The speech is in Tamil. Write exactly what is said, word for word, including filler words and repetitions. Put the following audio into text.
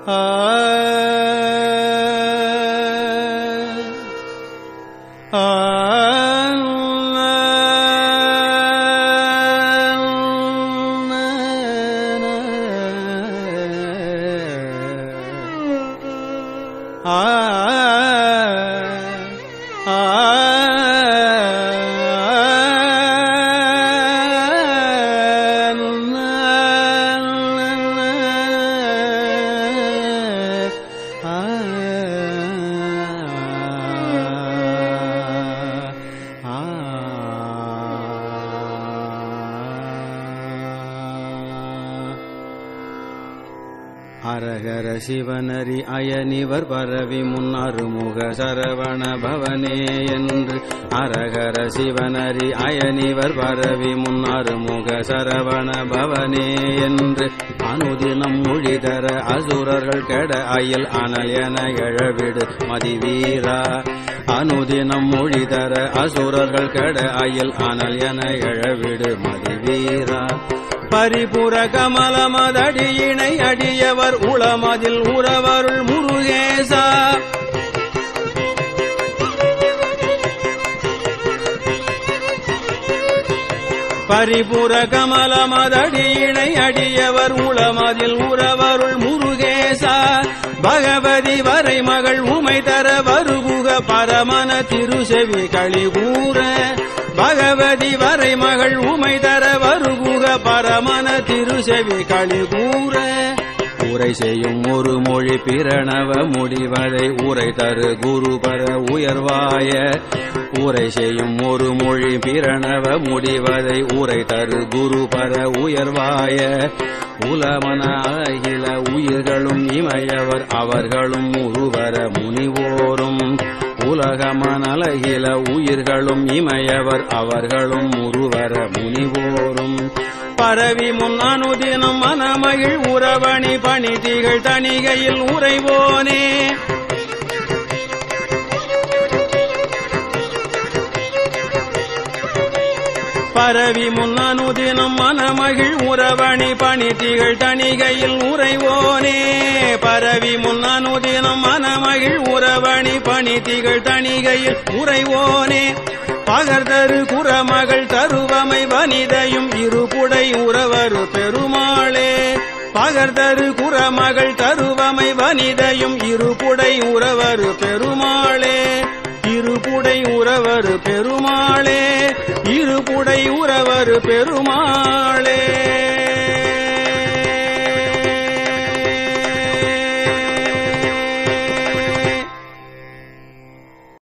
ஆ ஆ அரகர சிவனரி அயனிவர் பரவி முன்னருமுக சரவண பவனே என்று அரகர சிவனரி அயனிவர் பரவி முன்னருமுக சரவண பவனே என்று அனுதினம் மொழிதர அசுரர்கள் கெட அயில் அனல் என எழவிடு மதிவீரா அனுதினம் மொழிதர அசுரர்கள் கெட அயில் அனல் என எழவிடு மதிவீரா பரிபுர கமலமதடியினை அடியவர் உளமதில் உறவருள் முருகேசா பரிபுர கமலமதடியினை அடியவர் உளமதில் உறவருள் முருகேசா பகவதி வரை மகள் உமை தர வருகுக பரமன திருசெவி களிகூர பகவதி வரை மகள் உமை தர வருகுக பரமன திருசெவி களிகூர உரை செய்யும் ஒரு மொழி பிரணவ முடிவதை உரை தரு குருபர உயர்வாய உரை செய்யும் ஒரு மொழி பிரணவ முடிவதை உரை தரு குருபர உயர்வாய உலமன அகில உயிர்களும் இமையவர் அவர்களும் உருவர முனிவோரும் உலகமனலகில உயிர்களும் இமையவர் அவர்களும் உருவர முனிவோரும் பரவி முன் அனுதினம் மனமகிழ் உறவணி பணி திகழ் தணிகையில் உறைவோனே பரவி முன் அனுதினம் மனமகிழ் உறவணி பணி திகழ் தணிகையில் உறைவோனே பரவி முன் அனுதினம் மனமகிழ் உறவணி பணி திகழ் தணிகையில் உறைவோனே பகர்தரு குறமகள் தருவமை வனிதையும் இருபுடை உறவரு பெருமாளே பகர்தரு குறமகள் தருவமை வனிதையும் இருபுடை உறவரு பெருமாளே இருபுடை உறவரு பெருமாளே இருபுடை உறவரு பெருமாளே